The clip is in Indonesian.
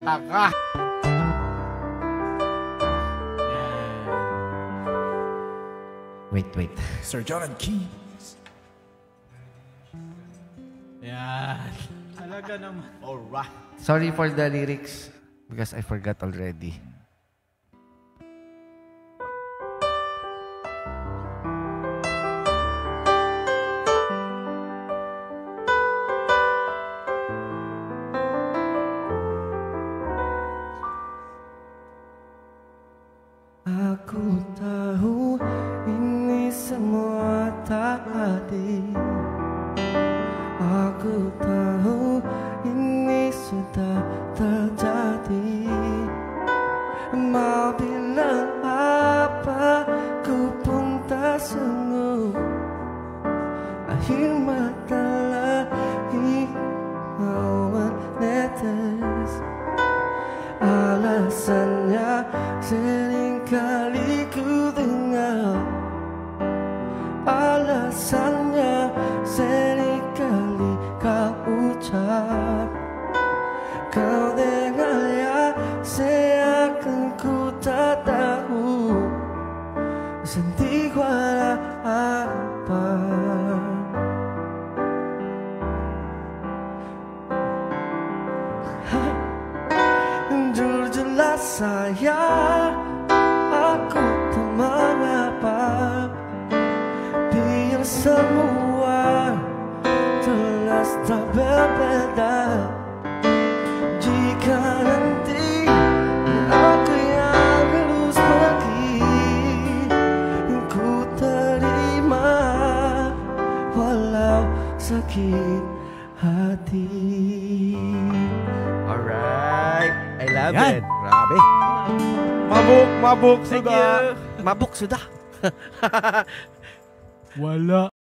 Taka. Wait. Sir John and Keys. Yan. Talaga naman. Alright. Sorry for the lyrics because I forgot already. Aku tahu ini semua tak adil. Aku tahu ini sudah terjadi. Mau bilang apa, ku pun tak sanggup. Air mata lagi mau menetes. Alasannya seringkali ku dengar. Alasannya seringkali kau ucap. Kau dengar ya, seakan ku tak tahu sedih walau apa. Jujurlah sayang, aku tak mengapa. Biar semua jelas tak berbeda. Jika nanti aku yang harus pergi, ku terima walau sakit hati. Alright. I love Yan. it. Grabe. Mabuk Thank sudah. you. Mabuk sudah. Wala.